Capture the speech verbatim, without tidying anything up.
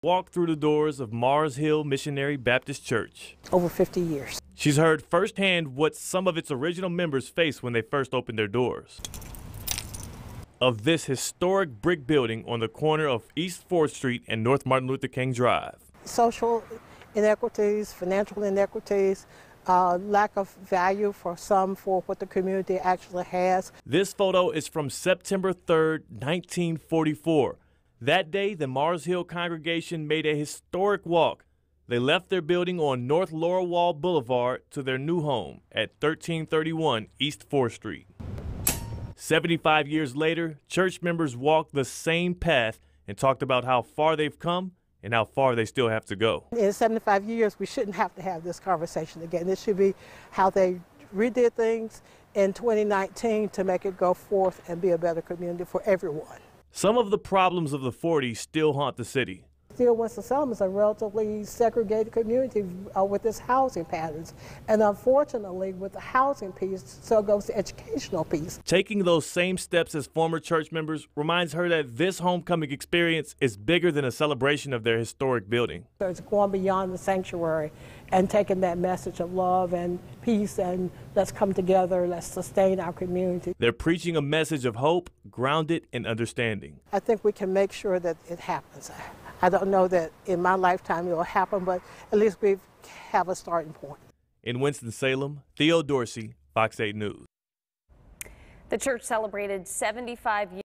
walked through the doors of Mars Hill Missionary Baptist Church. Over fifty years. She's heard firsthand what some of its original members faced when they first opened their doors. Of this historic brick building on the corner of East fourth Street and North Martin Luther King Drive. Social inequities, financial inequities, uh, lack of value for some for what the community actually has. This photo is from September third, nineteen forty-four. That day, the Mars Hill congregation made a historic walk. They left their building on North Laurel Wall Boulevard to their new home at thirteen thirty-one East fourth Street. seventy-five years later, church members walked the same path and talked about how far they've come and how far they still have to go. In seventy-five years, we shouldn't have to have this conversation again. This should be how they redid things in twenty nineteen to make it go forth and be a better community for everyone. Some of the problems of the forties still haunt the city. Still, Winston-Salem is a relatively segregated community uh, with its housing patterns. And unfortunately, with the housing piece, so goes the educational piece. Taking those same steps as former church members reminds her that this homecoming experience is bigger than a celebration of their historic building. So it's going beyond the sanctuary and taking that message of love and peace and let's come together, let's sustain our community. They're preaching a message of hope, grounded in understanding. I think we can make sure that it happens. I don't know that in my lifetime it will happen, but at least we have a starting point. In Winston-Salem, Theo Dorsey, Fox eight News. The church celebrated seventy-five years.